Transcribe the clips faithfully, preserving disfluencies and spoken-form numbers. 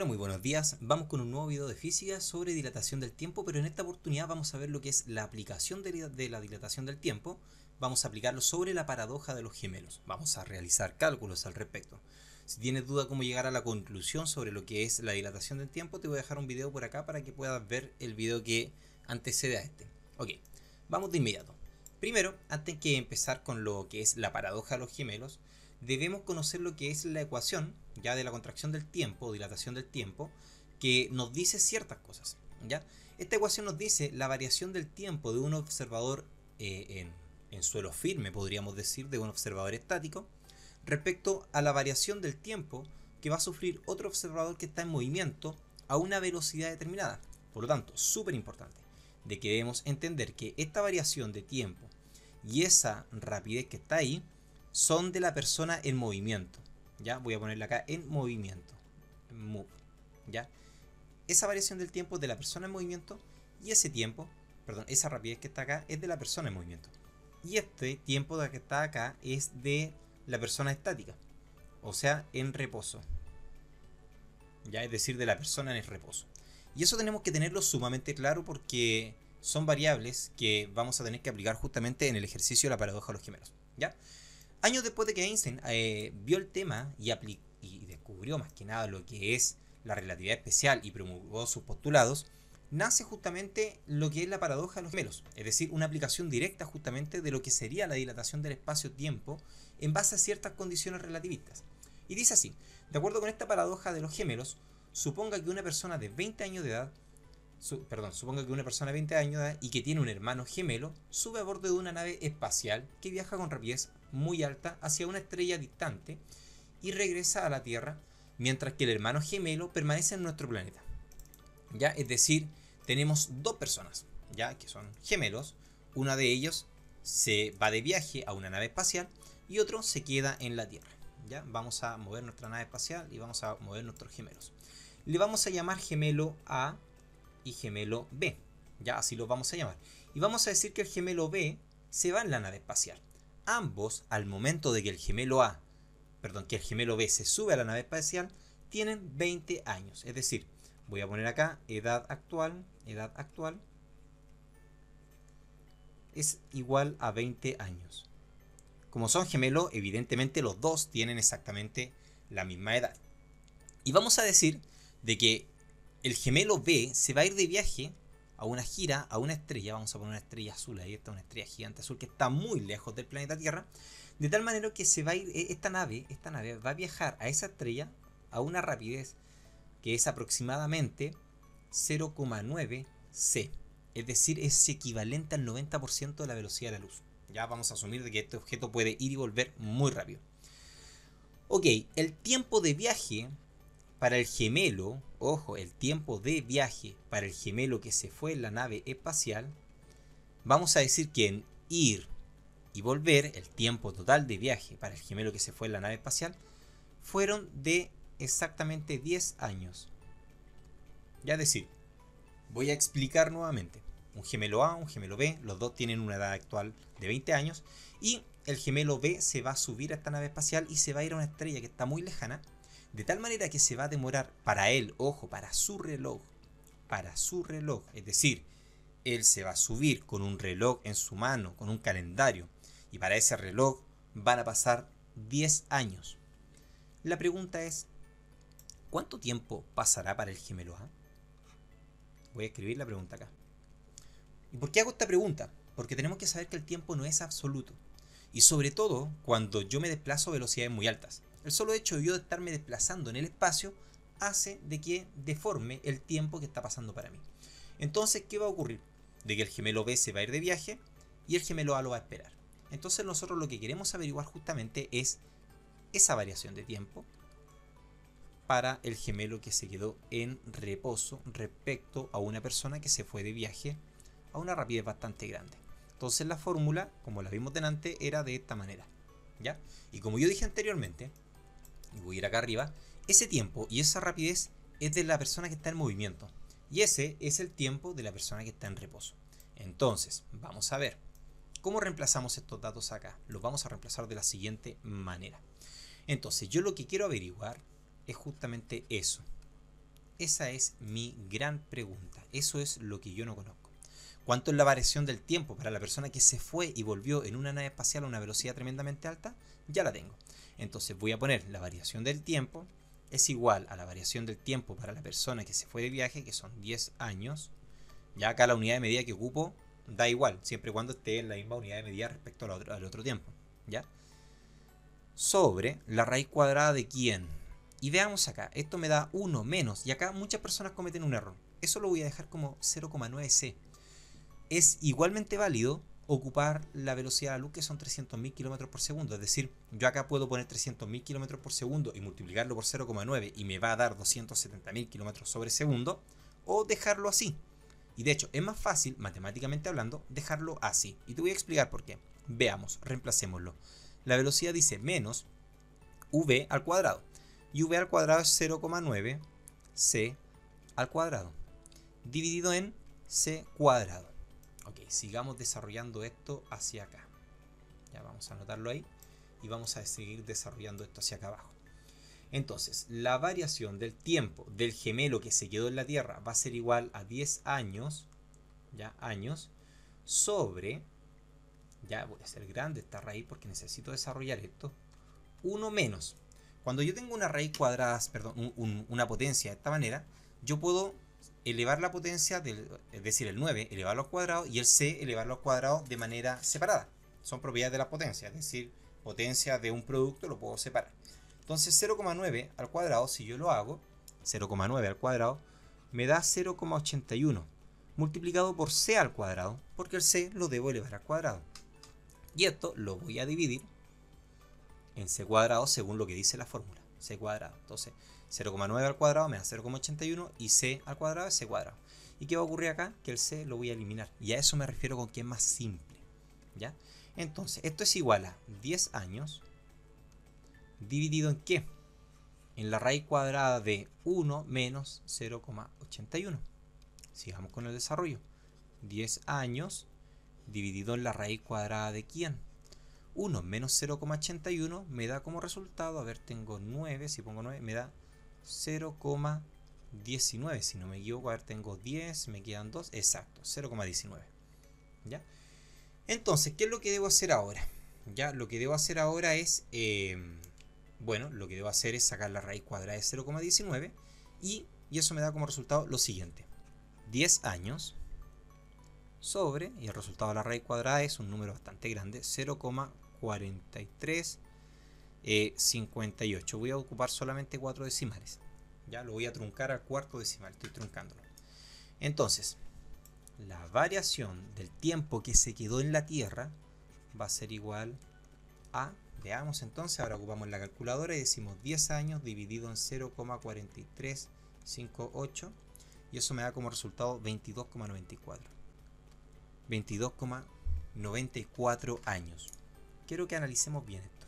Hola, muy buenos días. Vamos con un nuevo video de física sobre dilatación del tiempo, pero en esta oportunidad vamos a ver lo que es la aplicación de, de la dilatación del tiempo. Vamos a aplicarlo sobre la paradoja de los gemelos. Vamos a realizar cálculos al respecto. Si tienes duda cómo llegar a la conclusión sobre lo que es la dilatación del tiempo, te voy a dejar un video por acá para que puedas ver el video que antecede a este. Ok, vamos de inmediato. Primero, antes que empezar con lo que es la paradoja de los gemelos, debemos conocer lo que es la ecuación ya de la contracción del tiempo o dilatación del tiempo, que nos dice ciertas cosas. ¿ya? Esta ecuación nos dice la variación del tiempo de un observador eh, en, en suelo firme, podríamos decir, de un observador estático, respecto a la variación del tiempo que va a sufrir otro observador que está en movimiento a una velocidad determinada. Por lo tanto, súper importante, de que debemos entender que esta variación de tiempo y esa rapidez que está ahí son de la persona en movimiento. ¿ya? Voy a ponerle acá en movimiento. Move. ¿ya? Esa variación del tiempo es de la persona en movimiento y ese tiempo, perdón, esa rapidez que está acá es de la persona en movimiento. Y este tiempo que está acá es de la persona estática, o sea, en reposo. ¿ya? Es decir, de la persona en el reposo. Y eso tenemos que tenerlo sumamente claro porque son variables que vamos a tener que aplicar justamente en el ejercicio de la paradoja de los gemelos. ¿ya? Años después de que Einstein eh, vio el tema y, y descubrió más que nada lo que es la relatividad especial y promulgó sus postulados, nace justamente lo que es la paradoja de los gemelos, es decir, una aplicación directa justamente de lo que sería la dilatación del espacio-tiempo en base a ciertas condiciones relativistas. Y dice así: de acuerdo con esta paradoja de los gemelos, suponga que una persona de veinte años de edad Su, perdón, suponga que una persona de veinte años de edad y que tiene un hermano gemelo sube a bordo de una nave espacial que viaja con rapidez muy alta hacia una estrella distante y regresa a la Tierra, mientras que el hermano gemelo permanece en nuestro planeta. ¿ya? Es decir, tenemos dos personas, ya que son gemelos. Una de ellos se va de viaje a una nave espacial y otro se queda en la Tierra. ¿ya? Vamos a mover nuestra nave espacial y vamos a mover nuestros gemelos. Le vamos a llamar gemelo A y gemelo B, ya así lo vamos a llamar, y vamos a decir que el gemelo B se va en la nave espacial. Ambos, al momento de que el gemelo A, perdón, que el gemelo B se sube a la nave espacial, tienen veinte años, es decir, voy a poner acá edad actual, edad actual es igual a veinte años. Como son gemelos, evidentemente los dos tienen exactamente la misma edad. Y vamos a decir de que el gemelo B se va a ir de viaje a una gira, a una estrella, vamos a poner una estrella azul, ahí está una estrella gigante azul que está muy lejos del planeta Tierra, de tal manera que se va a ir, esta nave, esta nave va a viajar a esa estrella a una rapidez que es aproximadamente cero coma nueve ce, es decir, es equivalente al noventa por ciento de la velocidad de la luz. Ya vamos a asumir de que este objeto puede ir y volver muy rápido. Ok, el tiempo de viaje para el gemelo, ojo, el tiempo de viaje para el gemelo que se fue en la nave espacial, vamos a decir que en ir y volver, el tiempo total de viaje para el gemelo que se fue en la nave espacial, fueron de exactamente diez años. Ya decir, voy a explicar nuevamente. Un gemelo A, un gemelo B, los dos tienen una edad actual de veinte años, y el gemelo B se va a subir a esta nave espacial y se va a ir a una estrella que está muy lejana, de tal manera que se va a demorar para él, ojo, para su reloj, para su reloj, es decir, él se va a subir con un reloj en su mano, con un calendario, y para ese reloj van a pasar diez años. La pregunta es, ¿cuánto tiempo pasará para el gemelo A? Voy a escribir la pregunta acá. ¿Y por qué hago esta pregunta? Porque tenemos que saber que el tiempo no es absoluto, y sobre todo cuando yo me desplazo a velocidades muy altas. El solo hecho de yo estarme desplazando en el espacio hace de que deforme el tiempo que está pasando para mí. Entonces, ¿qué va a ocurrir? De que el gemelo B se va a ir de viaje y el gemelo A lo va a esperar. Entonces nosotros lo que queremos averiguar justamente es esa variación de tiempo para el gemelo que se quedó en reposo respecto a una persona que se fue de viaje a una rapidez bastante grande. Entonces la fórmula, como la vimos delante, era de esta manera. ¿ya? Y como yo dije anteriormente, y voy a ir acá arriba, ese tiempo y esa rapidez es de la persona que está en movimiento. Y ese es el tiempo de la persona que está en reposo. Entonces, vamos a ver. ¿Cómo reemplazamos estos datos acá? Los vamos a reemplazar de la siguiente manera. Entonces, yo lo que quiero averiguar es justamente eso. Esa es mi gran pregunta. Eso es lo que yo no conozco. ¿Cuánto es la variación del tiempo para la persona que se fue y volvió en una nave espacial a una velocidad tremendamente alta? Ya la tengo. Entonces voy a poner la variación del tiempo es igual a la variación del tiempo para la persona que se fue de viaje, que son diez años. Ya acá la unidad de medida que ocupo da igual, siempre y cuando esté en la misma unidad de medida respecto al otro, al otro tiempo. ¿Ya? Sobre la raíz cuadrada de quién. Y veamos acá, esto me da uno menos, y acá muchas personas cometen un error. Eso lo voy a dejar como cero coma nueve ce. Es igualmente válido ocupar la velocidad de la luz, que son trescientos mil kilómetros por segundo. Es decir, yo acá puedo poner trescientos mil kilómetros por segundo y multiplicarlo por cero coma nueve y me va a dar doscientos setenta mil kilómetros sobre segundo, o dejarlo así. Y de hecho, es más fácil, matemáticamente hablando, dejarlo así. Y te voy a explicar por qué. Veamos, reemplacémoslo. La velocidad dice menos v al cuadrado. Y v al cuadrado es cero coma nueve ce al cuadrado, dividido en c cuadrado. Ok, sigamos desarrollando esto hacia acá. Ya vamos a anotarlo ahí. Y vamos a seguir desarrollando esto hacia acá abajo. Entonces, la variación del tiempo del gemelo que se quedó en la Tierra va a ser igual a diez años, ya, años, sobre, ya voy a hacer grande esta raíz porque necesito desarrollar esto, uno menos. Cuando yo tengo una raíz cuadrada, perdón, un, un, una potencia de esta manera, yo puedo elevar la potencia, del, es decir, el nueve, elevarlo al cuadrado, y el c, elevarlo al cuadrado de manera separada. Son propiedades de la potencia, es decir, potencia de un producto lo puedo separar. Entonces cero coma nueve al cuadrado, si yo lo hago, cero coma nueve al cuadrado, me da cero coma ochenta y uno, multiplicado por c al cuadrado, porque el c lo debo elevar al cuadrado. Y esto lo voy a dividir en c cuadrado según lo que dice la fórmula, c cuadrado. Entonces cero coma nueve al cuadrado me da cero coma ochenta y uno y c al cuadrado es c cuadrado. ¿Y qué va a ocurrir acá? Que el c lo voy a eliminar. Y a eso me refiero con que es más simple. ¿Ya? Entonces, esto es igual a diez años dividido en ¿qué? En la raíz cuadrada de uno menos cero coma ochenta y uno. Sigamos con el desarrollo. diez años dividido en la raíz cuadrada de ¿quién? uno menos cero coma ochenta y uno me da como resultado, a ver, tengo nueve, si pongo nueve, me da cero coma diecinueve, si no me equivoco. A ver, tengo diez, me quedan dos, exacto, cero coma diecinueve. ¿Ya? Entonces, ¿qué es lo que debo hacer ahora? Ya, lo que debo hacer ahora es, eh, bueno, lo que debo hacer es sacar la raíz cuadrada de cero coma diecinueve y, y eso me da como resultado lo siguiente. diez años sobre, y el resultado de la raíz cuadrada es un número bastante grande, cero coma cuarenta y tres cincuenta y ocho. Voy a ocupar solamente cuatro decimales. Ya lo voy a truncar al cuarto decimal, estoy truncándolo. Entonces, la variación del tiempo que se quedó en la Tierra va a ser igual a, veamos entonces, ahora ocupamos la calculadora y decimos diez años dividido en cero coma cuarenta y tres cincuenta y ocho, y eso me da como resultado veintidós coma noventa y cuatro. veintidós coma noventa y cuatro años. Quiero que analicemos bien esto.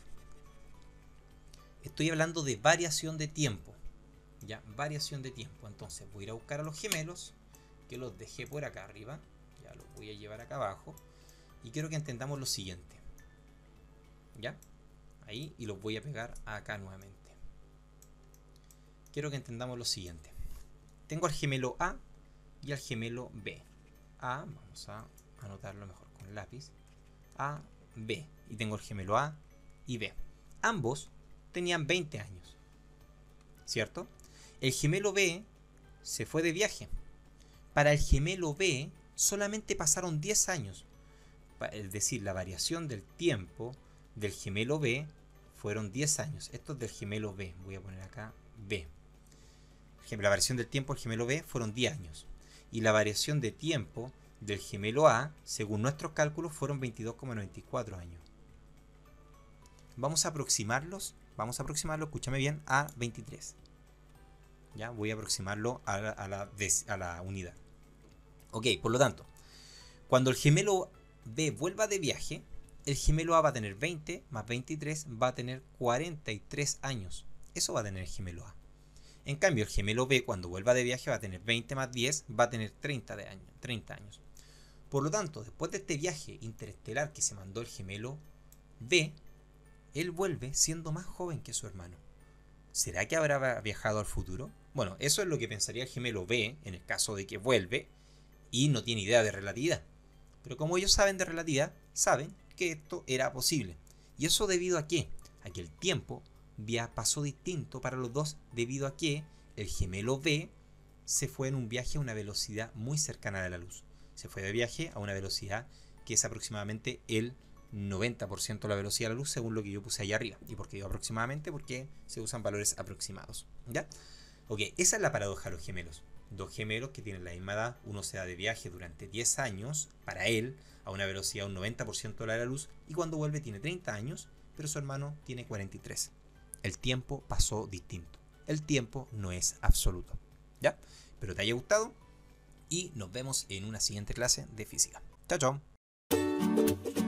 Estoy hablando de variación de tiempo. Ya, variación de tiempo. Entonces voy a ir a buscar a los gemelos, que los dejé por acá arriba. Ya los voy a llevar acá abajo. Y quiero que entendamos lo siguiente. ¿Ya? Ahí, y los voy a pegar acá nuevamente. Quiero que entendamos lo siguiente. Tengo al gemelo A y al gemelo B. A, vamos a anotarlo mejor con lápiz. A, B. Y tengo el gemelo A y B. Ambos tenían veinte años, ¿cierto? El gemelo B se fue de viaje. Para el gemelo B solamente pasaron diez años. Es decir, la variación del tiempo del gemelo B fueron diez años. Esto es del gemelo B. Voy a poner acá B. La variación del tiempo del gemelo B fueron diez años. Y la variación de tiempo del gemelo A, según nuestros cálculos, fueron veintidós coma noventa y cuatro años. Vamos a aproximarlos, vamos a aproximarlo, escúchame bien, a veintitrés. Ya, voy a aproximarlo a la, a la, a la unidad. Ok, por lo tanto, cuando el gemelo B vuelva de viaje, el gemelo A va a tener veinte más veintitrés, va a tener cuarenta y tres años. Eso va a tener el gemelo A. En cambio, el gemelo B, cuando vuelva de viaje, va a tener veinte más diez, va a tener treinta, de años, treinta años. Por lo tanto, después de este viaje interestelar que se mandó el gemelo B, él vuelve siendo más joven que su hermano. ¿Será que habrá viajado al futuro? Bueno, eso es lo que pensaría el gemelo B en el caso de que vuelve y no tiene idea de relatividad. Pero como ellos saben de relatividad, saben que esto era posible. ¿Y eso debido a qué? A que el tiempo pasó distinto para los dos debido a que el gemelo B se fue en un viaje a una velocidad muy cercana a la luz. Se fue de viaje a una velocidad que es aproximadamente el noventa por ciento de la velocidad de la luz, según lo que yo puse ahí arriba. ¿Y por qué digo aproximadamente? Porque se usan valores aproximados. ¿Ya? Ok, esa es la paradoja de los gemelos. Dos gemelos que tienen la misma edad, uno se da de viaje durante diez años, para él, a una velocidad de un noventa por ciento de la luz, y cuando vuelve tiene treinta años, pero su hermano tiene cuarenta y tres. El tiempo pasó distinto. El tiempo no es absoluto. ¿Ya? Espero te haya gustado y nos vemos en una siguiente clase de física. Chao, chao.